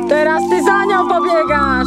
Teraz ty za nią pobiegasz!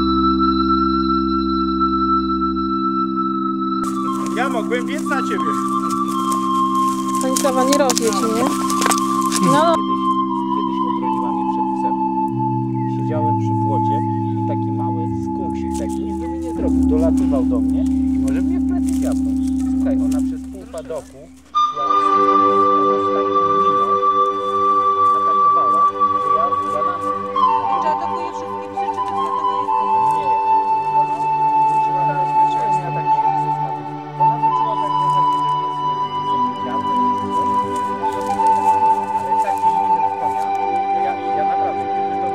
Ja mogłem biec na ciebie. Pańkowa, nie rozwiedź mnie. No. Kiedyś obroniła mnie przed psem. Siedziałem przy płocie i taki mały skunksik taki nic by mi nie zrobił. Dolatywał do mnie i może mnie w plecy dziabnął. Słuchaj, ona przez pół padoku szła z taką miną, atakowała, że ja na... Czy atakuje wszystkie psy, czy tylko tego jednego? Nie, ona wyczuła zabezpieczenie, a tak się zostawił. Ona wyczuła zagrożenie, że pies nie dziabnął, ale takie miny w konia, to ja naprawdę, gdyby to...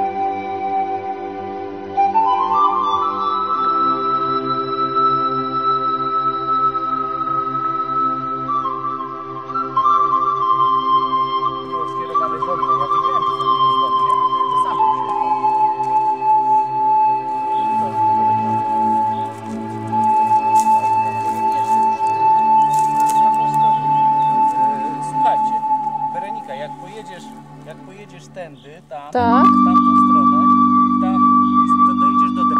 było skierowane do mnie, ja wiedziałem, że to nie jest do mnie, to sam bym się Słuchajcie, Weronika, jak pojedziesz tędy, tam, Tak. w tamtą stronę, tam to dojdziesz do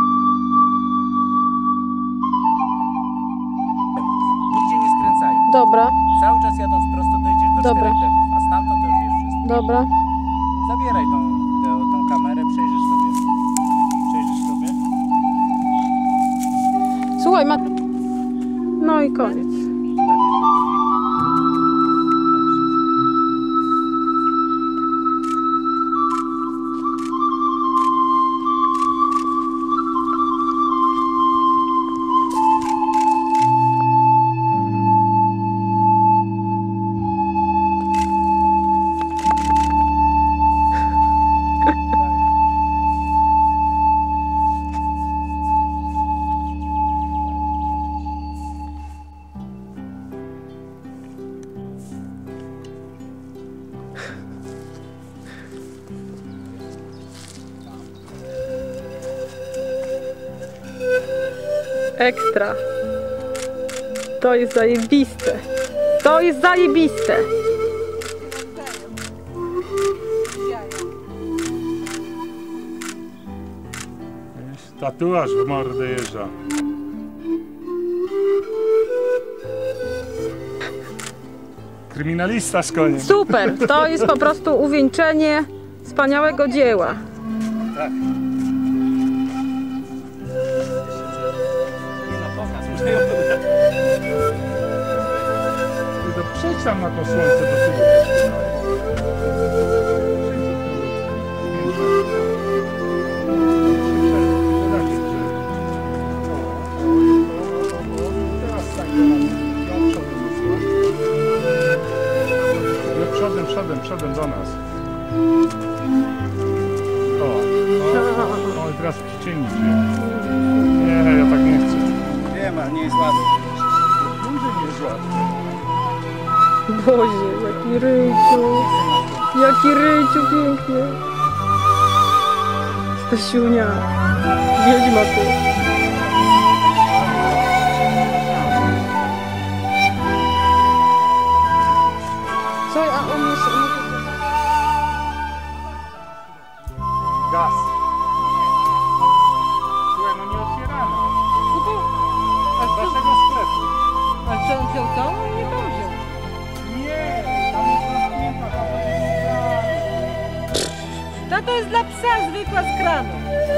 nigdzie nie skręcają. Dobra, Cały czas jadąc prosto dojdziesz do Dobra. 4 dębów, a stamtąd to już wiesz wszystko. dobra. Zabieraj tą kamerę, przejrzysz sobie. Słuchaj, no i koniec. Ekstra. To jest zajebiste. To jest zajebiste. Tatuaż w mordę jeżdża. Kryminalista z koniem. Super. To jest po prostu uwieńczenie wspaniałego dzieła. Tak. Nie no, pokaz, muszę ją podać. Przejdź tam na to słońce do tyłu. Przodem do nas. O, i teraz cień idzie. Nie, ja tak nie chcę. Wiem, ale nie jest ładny. Ludzie nie jest ładny. Boże, jaki ryjciu. Jaki ryjciu pięknie. Stasiunia. Wiedźma ty. Co, a on jest... Gaz. Słuchaj, no nie otwierano. No to, Z waszego sklepu. a co on wziął to? On nie to wziął. Nie, tam jest zamknięta, tam To jest dla psa zwykła z kranu.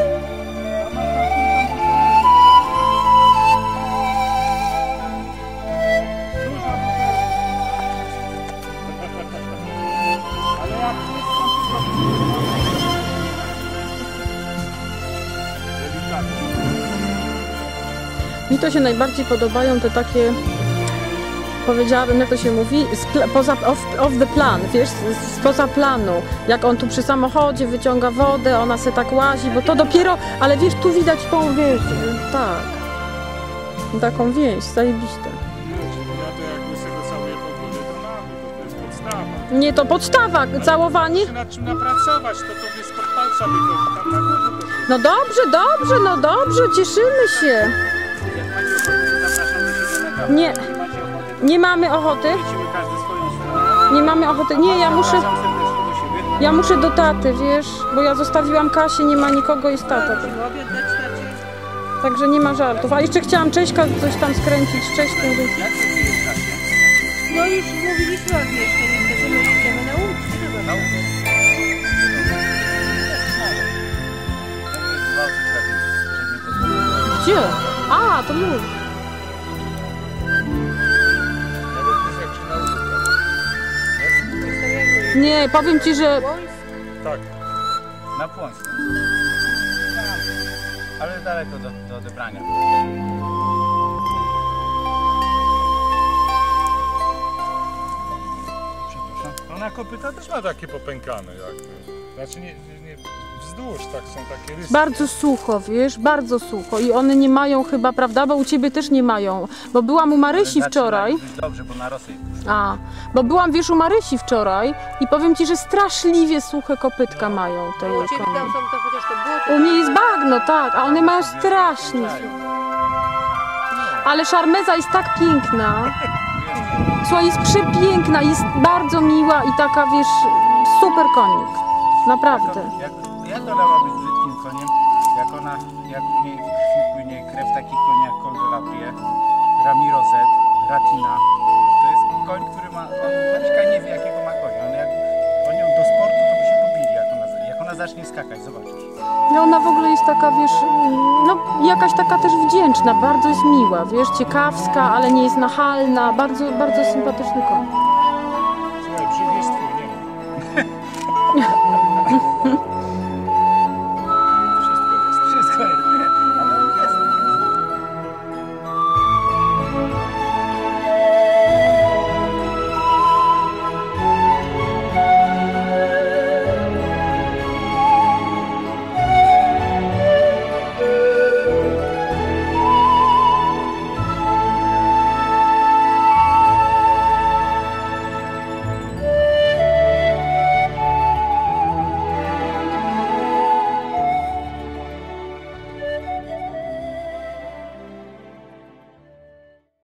ale jak Mi to się najbardziej podobają te takie, powiedziałabym, jak to się mówi, off the plan, wiesz, spoza planu. Jak on tu przy samochodzie wyciąga wodę, ona se tak łazi, bo to dopiero, ale wiesz, tu widać tą, wiesz, tak, taką więź, zajebiste. Ja to jakby z tego całuję po głowie dronami, to jest podstawa. Nie, to podstawa, całowanie. Muszę nad czym napracować, to jest pod palca wychodzi, tam na górze to jest. No dobrze, cieszymy się. Jak macie ochotę, to zapraszamy się na kawę. Nie. Jak nie macie ochoty, to Nie mamy ochoty, lecimy każdy swoją stronę. nie mamy ochoty, nie, ja muszę... Zapraszam serdecznie do siebie. Ja muszę do taty, wiesz, bo ja zostawiłam Kasię, nie ma nikogo, jest tata. Obiad dać tacie. Także nie ma żartów. A jeszcze chciałam Cześćka coś tam skręcić z Cześćkiem, więc... Jak to jest Kasia? No już mówiliśmy o tym jeszcze, niestety my idziemy na łódź. Na łódź. Gdzie? A, to mów. Nie, powiem ci, że... Tak. Na Płońsku. Ale daleko do odebrania. Przepraszam. No na kopyta też ma takie popękane jakby. Znaczy nie wzdłuż, tak są takie rysy. Bardzo sucho, wiesz, bardzo sucho. I one nie mają chyba, prawda, bo u ciebie też nie mają. Bo byłam u Marysi wczoraj. Dobrze, bo na rosę. A, bo byłam, wiesz, u Marysi wczoraj i powiem ci, że straszliwie suche kopytka mają te U ciebie konie. tam są to chociaż to błoto. U mnie jest bagno, tak, a one mają strasznie suche. Ale szarmeza jest tak piękna. Słuchaj, jest przepiękna, jest bardzo miła i taka, wiesz, super konik. Naprawdę. Jak ona ma być brzydkim koniem, jak w niej w krwi płynie krew takich koni jak Coldorapie, Ramiro Z, Ratina. To jest koń, który ma, Maćka nie wie jakiego ma konia. On jak ją do sportu, to by się pobili, jak ona zacznie skakać, zobaczysz. No ona w ogóle jest taka, wiesz, no jakaś taka też wdzięczna, bardzo jest miła, wiesz, ciekawska, ale nie jest nachalna, bardzo, bardzo sympatyczny koń. Słuchaj, brzyg jest twój, nie wiem.